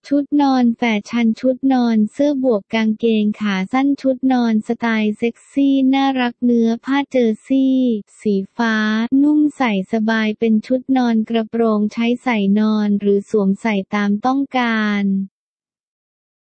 ชุดนอนแฟชั่นชุดนอนเสื้อบวกกางเกงขาสั้นชุดนอนสไตล์เซ็กซี่น่ารักเนื้อผ้าเจอร์ซี่สีฟ้านุ่มใส่สบายเป็นชุดนอนกระโปรงใช้ใส่นอนหรือสวมใส่ตามต้องการ